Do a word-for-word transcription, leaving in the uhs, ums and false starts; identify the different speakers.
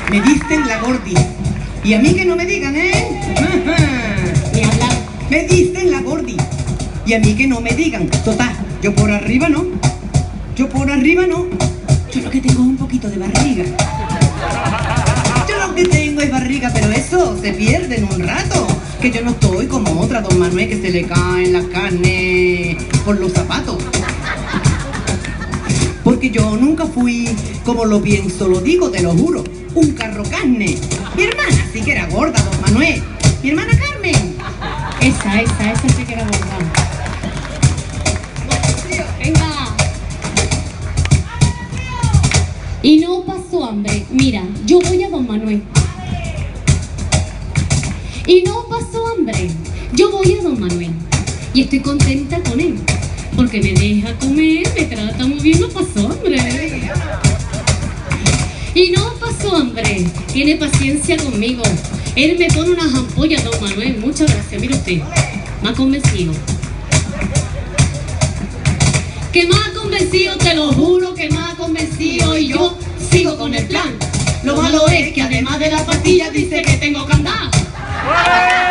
Speaker 1: Me dicen la gordi. Y a mí que no me digan, ¿eh?
Speaker 2: Ni hablar.
Speaker 1: Me dicen la gordi. Y a mí que no me digan. Total, yo por arriba no. Yo por arriba no. Yo lo que tengo es un poquito de barriga. Yo lo que tengo es barriga, pero eso se pierde en un rato. Que yo no estoy como otra, don Manuel, que se le caen las carnes por los zapatos. Porque yo nunca fui como lo pienso, lo digo, te lo juro, un carro carne. Mi hermana sí que era gorda, don Manuel. Mi hermana Carmen.
Speaker 2: Esa, esa, esa sí que era gorda. Venga. Y no pasó hambre. Mira, yo voy a don Manuel. Y no pasó hambre. Yo voy a don Manuel. Y estoy contenta con él. Porque me deja comer, me trata muy bien, no pasó hambre. Y no pasó hambre. Tiene paciencia conmigo. Él me pone unas ampollas, don Manuel. Muchas gracias, mire usted. Me ha convencido. Que me ha convencido, te lo juro que me ha convencido. Y yo sigo con el plan. Lo malo es que además de la pastilla dice que tengo que andar.